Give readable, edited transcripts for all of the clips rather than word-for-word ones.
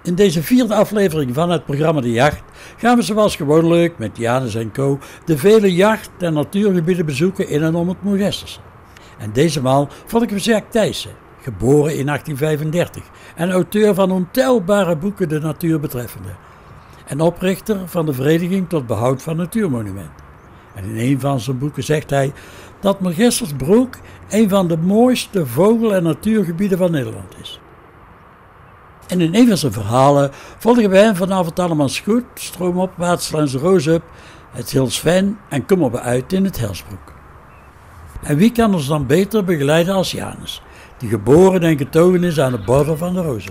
In deze vierde aflevering van het programma De Jacht gaan we zoals gewoonlijk met Janus en Co. de vele jacht- en natuurgebieden bezoeken in en om het Moergestelse. En deze maal volgen we Jacques Thijssen, geboren in 1835 en auteur van ontelbare boeken de natuur betreffende. En oprichter van de Vereniging tot Behoud van Natuurmonumenten. En in een van zijn boeken zegt hij dat Moergestelsbroek een van de mooiste vogel- en natuurgebieden van Nederland is. En in een van zijn verhalen volgen we hem vanaf het Allemansgoed, stroomopwaarts langs de Rozup, het Hilsven en komen we uit in het Helsbroek. En wie kan ons dan beter begeleiden als Janus, die geboren en getogen is aan de border van de Rozup.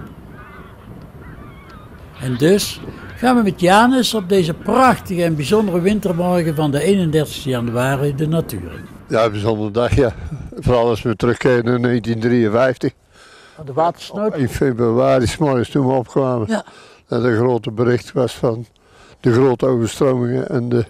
En dus gaan we met Janus op deze prachtige en bijzondere wintermorgen van de 31 januari de natuur in. Ja, een bijzondere dag, ja. Vooral als we terugkijken naar 1953. De watersnood. 1 februari, 's morgens toen we opkwamen. Ja. Dat een grote bericht was van de grote overstromingen en de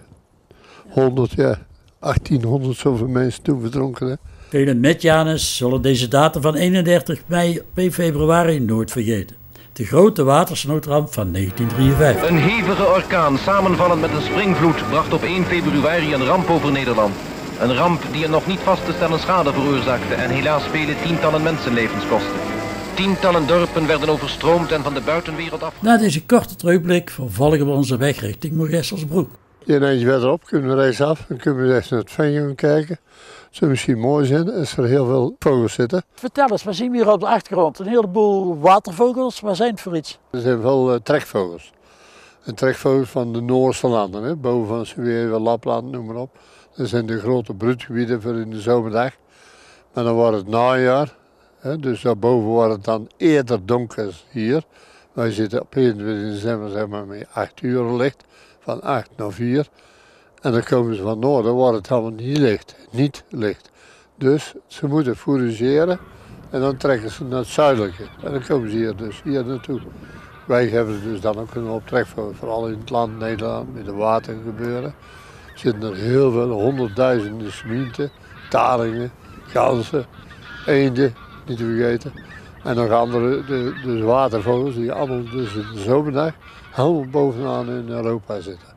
1800 zoveel mensen toen verdronken. Hè. Velen met Janus zullen deze datum van 31 mei op 1 februari nooit vergeten. De grote watersnoodramp van 1953. Een hevige orkaan samenvallend met een springvloed bracht op 1 februari een ramp over Nederland. Een ramp die een nog niet vast te stellen schade veroorzaakte en helaas vele tientallen mensenlevens kostte. Tientallen dorpen werden overstroomd en van de buitenwereld af. Na deze korte terugblik vervolgen we onze weg richting Moergestelsbroek. Ineens verderop kunnen we rechtsaf en kunnen we echt naar het ven gaan kijken. Het zou misschien mooi zijn als er heel veel vogels zitten. Vertel eens, we zien hier op de achtergrond een heleboel watervogels. Wat zijn het voor iets? Er zijn veel trekvogels. En trekvogels van de Noorse landen, hè. Boven van Zweden, Lapland, noem maar op. Dat zijn de grote broedgebieden voor in de zomerdag. Maar dan wordt het najaar, hè, dus daarboven wordt het dan eerder donker hier. Wij zitten op 21 december zeg maar, met 8 uur licht, van 8 naar 4. En dan komen ze van noorden, wordt het allemaal niet licht. Dus ze moeten fourageren en dan trekken ze naar het zuidelijke. En dan komen ze hier naartoe. Wij hebben dus dan ook een hoop trekvogels, vooral in het land Nederland, met de water gebeuren. Er zitten er heel veel, honderdduizenden smienten, talingen, ganzen, eenden, niet te vergeten. En nog andere, dus watervogels die allemaal dus in de zomerdag helemaal bovenaan in Europa zitten.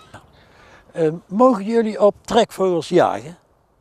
Mogen jullie op trekvogels jagen?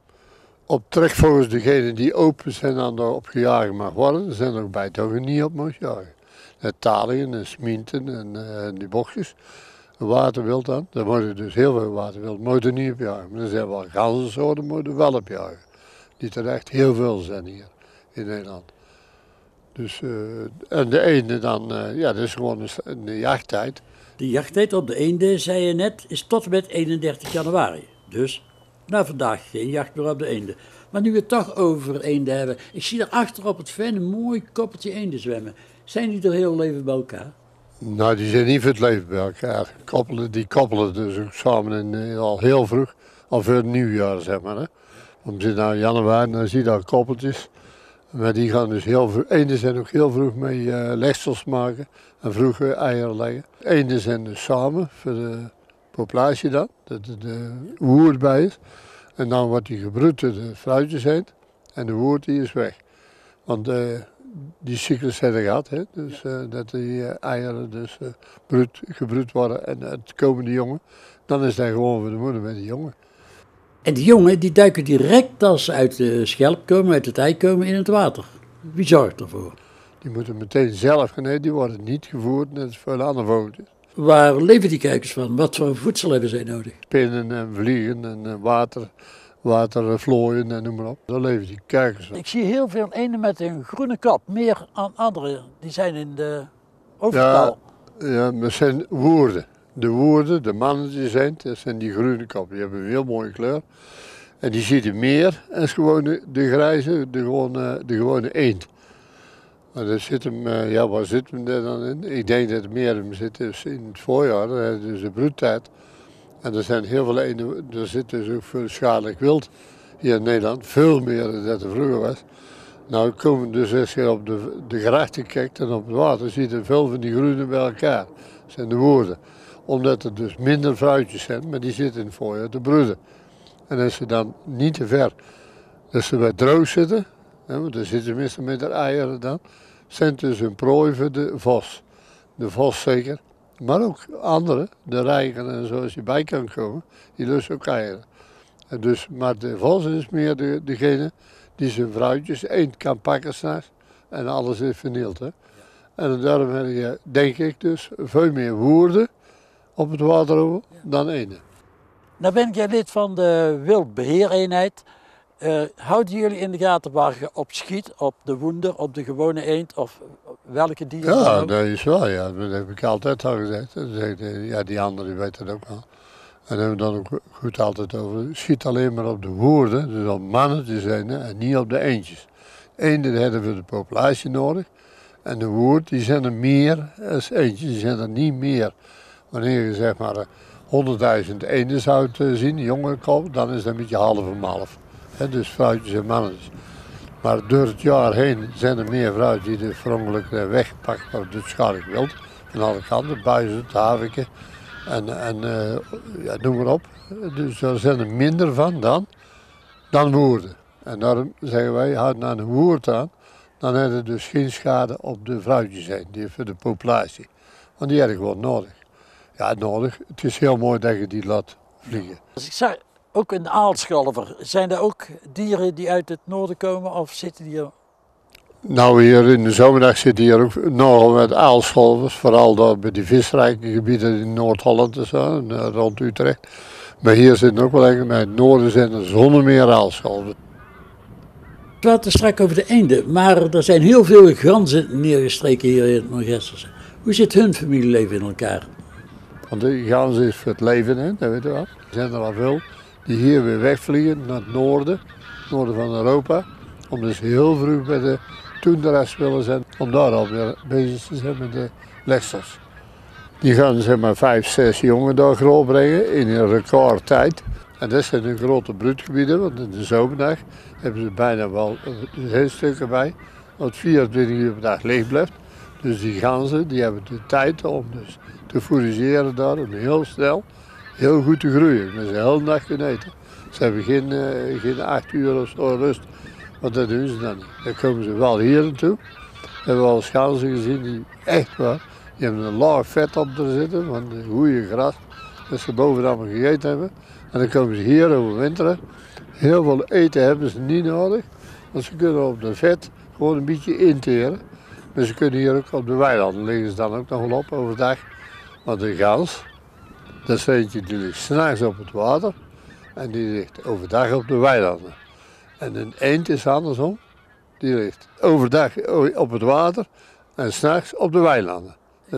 Op trekvogels, degenen die open zijn en daarop gejaagd mag worden, er zijn er bij toch niet op mag jagen. De talingen en smienten en die bochtjes. Waterwild dan, daar worden dus heel veel waterwild, moet er niet op jagen. Maar er zijn wel ganzensoorten, moet er wel op jagen. Die er echt heel veel zijn hier in Nederland. Dus, en de eenden dan, dat is gewoon een jachttijd. De jachttijd op de eenden, zei je net, is tot en met 31 januari. Dus na vandaag geen jacht meer op de eenden. Maar nu we het toch over eenden hebben, ik zie daarachter op het ven een mooi koppeltje eenden zwemmen. Zijn die er heel leven bij elkaar? Nou, die zijn niet voor het leven bij elkaar. Die koppelen dus ook samen al heel vroeg, al voor het nieuwjaar zeg maar. Hè. Want we zitten nou in januari en dan zie je daar koppeltjes. Maar die gaan dus heel vroeg, eenden zijn ook heel vroeg mee legsels maken en vroeg eieren leggen. Eenden zijn dus samen voor de populatie dan, dat de woerd bij is. En dan wordt die gebroed door de fruitjes heen en de woerd die is weg. Want die cyclus hebben we gehad, hè? Dus dat die eieren dus gebroed worden en het komen de jongen. Dan is dat gewoon voor de moeder met de jongen. En die jongen die duiken direct als ze uit de schelp komen, uit het ei komen in het water. Wie zorgt ervoor? Die moeten meteen zelf gaan eten, die worden niet gevoerd, net als voor de andere vogeltjes. Waar leven die kuikens van? Wat voor voedsel hebben zij nodig? Spinnen en vliegen en watervlooien en noem maar op. Daar leven die kuikens van. Ik zie heel veel eenden met een groene kap, meer dan andere. Die zijn in de overtal. Ja, maar het zijn woerden. De woerden, de mannen die zijn, dat zijn die groene kappen. Die hebben een heel mooie kleur. En die zitten meer als gewoon de grijze, de gewone eend. Maar daar zit hem, waar zit hem daar dan in? Ik denk dat het meer hem zit dus in het voorjaar, dus de broedtijd. En er zijn heel veel eenden, er zit dus ook veel schadelijk wild hier in Nederland. Veel meer dan dat er vroeger was. Nou komen dus als je op de grachten kijkt en op het water, zie je veel van die groenen bij elkaar. Dat zijn de woerden. Omdat er dus minder fruitjes zijn, maar die zitten in het voorjaar te broeden. En als ze dan niet te ver, als ze bij droog zitten, want dan zitten ze meestal met de eieren dan, zijn dus een prooi voor de vos. de vos zeker. Maar ook anderen, de rijken en zo, als je bij kan komen, die lusten ook eieren. En dus, maar de vos is meer degene die zijn vrouwtjes eend kan pakken s'nachts en alles is vernield. Hè. En daarom heb je, denk ik dus, veel meer woerden op het water dan eenden. Nou ben jij lid van de wildbeheereenheid. Houden jullie in de gaten waar je op schiet, op de woender, op de gewone eend of welke dieren? Ja, dat is wel, ja. Dat heb ik altijd al gezegd. Ja, die anderen weten het ook wel. En daar hebben we dan ook goed altijd over. Schiet alleen maar op de woerden, dus op mannetjes zijn en niet op de eendjes. Eenden hebben we de populatie nodig. En de woerd, die zijn er meer als eendjes, die zijn er niet meer. Wanneer je zeg maar 100.000 eenden zou zien, jonge kop, dan is dat een beetje half om half. Dus vrouwtjes en mannetjes. Maar door het jaar heen zijn er meer vrouwtjes die verongelukkig weggepakt worden door het schadelijk wild. Van alle kanten, buizen, het haviken en ja, noem maar op. Dus er zijn er minder van dan woerden. En daarom zeggen wij, houd naar een woerd aan. Dan heb je dus geen schade op de vrouwtjes zijn, die voor de populatie. Want die heb je gewoon nodig. Ja, nodig. Het is heel mooi dat je die laat vliegen. Als ik zeg, ook een aalscholver, zijn er ook dieren die uit het noorden komen of zitten die er? Nou, hier in de zomerdag zitten hier ook nogal met aalscholvers. Vooral daar bij die visrijke gebieden in Noord-Holland en zo, rond Utrecht. Maar hier zitten ook wel eigenlijk, maar in het noorden zijn er zonder meer aalscholvers. We hadden het straks over de eenden, maar er zijn heel veel ganzen neergestreken hier in het Moergesserse. Hoe zit hun familieleven in elkaar? Want de gans is voor het leven, hè, dat weet je wel. Er zijn er al veel die hier weer wegvliegen naar het noorden van Europa. Om dus heel vroeg bij de toendras willen zijn, om daar al weer bezig te zijn met de legsels. Die gaan zeg maar 5, 6 jongen daar groot brengen in een recordtijd. En dat zijn de grote broedgebieden, want in de zomerdag hebben ze bijna wel een heel stuk erbij, wat 24 uur per dag leeg blijft. Dus die ganzen die hebben de tijd om dus te fourageren daar, om heel snel, heel goed te groeien. Maar ze de hele dag kunnen eten. Ze hebben geen 8 uur of zo rust, want dat doen ze dan niet. Dan komen ze wel hier naartoe. We hebben wel eens ganzen gezien die echt waar, die hebben een laag vet op te zitten van de goede gras, dat ze boven allemaal gegeten hebben. En dan komen ze hier overwinteren. Heel veel eten hebben ze niet nodig, want ze kunnen op de vet gewoon een beetje interen. Maar ze kunnen hier ook op de weilanden, liggen ze dan ook nog wel op overdag. Want de gans, dat is eentje die ligt 's nachts op het water en die ligt overdag op de weilanden. En een eend is andersom, die ligt overdag op het water en 's nachts op de weilanden.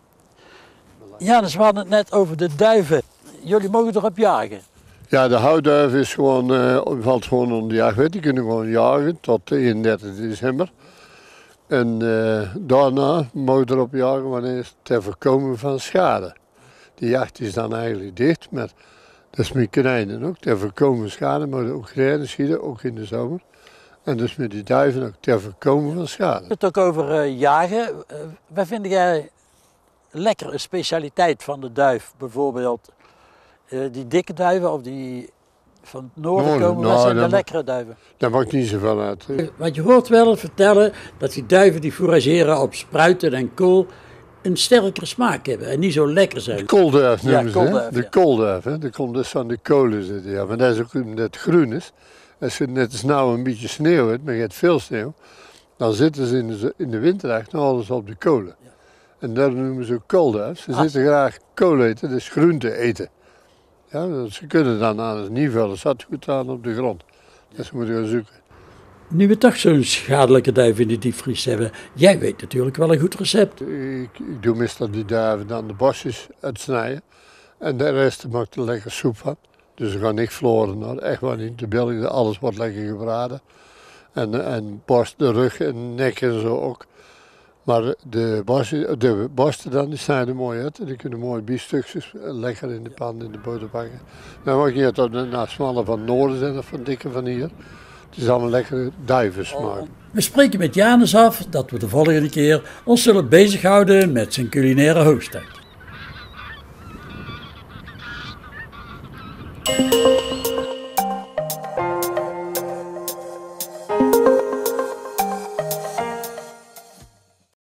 Ja, dus we hadden het net over de duiven. Jullie mogen erop jagen? Ja, de houtduif is gewoon, valt gewoon onder de jachtwet. Die kunnen gewoon jagen tot 31 december. En daarna mag je erop jagen wanneer ter voorkomen van schade. Die jacht is dan eigenlijk dicht, maar dat is met konijnen ook. Ter voorkomen van schade maar ook grijden schieten, ook in de zomer. En dus met die duiven ook ter voorkomen van schade. Het ook over jagen. Wat vind jij lekker een specialiteit van de duif? Bijvoorbeeld die dikke duiven of die van het noorden komen, wat zijn de lekkere duiven? Daar maakt niet zoveel uit. Want je hoort wel vertellen dat die duiven die fourageren op spruiten en kool een sterkere smaak hebben en niet zo lekker zijn. De koolduif noemen ze, koolduif, de koolduif, hè? Dat komt dus van de kolen zitten, ja. Maar dat is ook omdat het groen is. Als het net als nou een beetje sneeuw heeft, maar je hebt veel sneeuw, dan zitten ze in de winterdag nog alles op de kolen. Ja. En daar noemen ze ook koolduif. Ze zitten graag kool eten, dus groente eten. Ja, ze kunnen dan aan het niveau zat goed aan op de grond. Dus ze moeten gaan zoeken. Nu we toch zo'n schadelijke duif in de diepvries hebben, jij weet natuurlijk wel een goed recept. Ik doe meestal die duiven dan de bosjes uitsnijden. En de rest maak ik er lekker soep van. Dus er gaat niks verloren hoor, echt waar niet. De billen, alles wordt lekker gebraden. En borst, de rug en nek en zo ook. Maar de borsten dan, die snijden mooi uit. Die kunnen mooi biefstukjes lekker in de pan, in de boter pakken. Dan mag je het op de smalle van het noorden zijn of van dikke van hier. Het is allemaal lekkere duivensmaak. We spreken met Janus af dat we de volgende keer ons zullen bezighouden met zijn culinaire hoofdstuk.